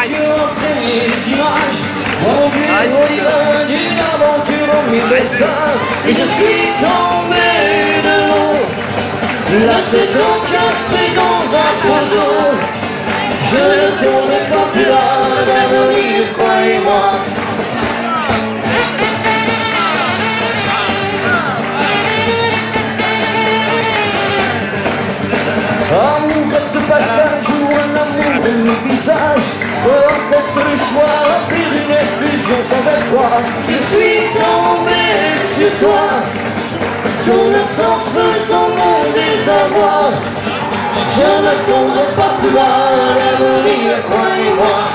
premier dimanche, au bureau d'une aventure en 1900, et je suis tombé de l'eau, la tête encastrée dans un pot d'eau. Je ne tourne pas plus là, l'avenir, croyez-moi. Amour de passage ou un amour de mi-visage, peu importe le choix, offrir une effusion sans espoir. Je suis tombé sur toi, ton absence faisant mon désarroi. Je ne tomberai pas plus loin, l'avenir, croyez-moi.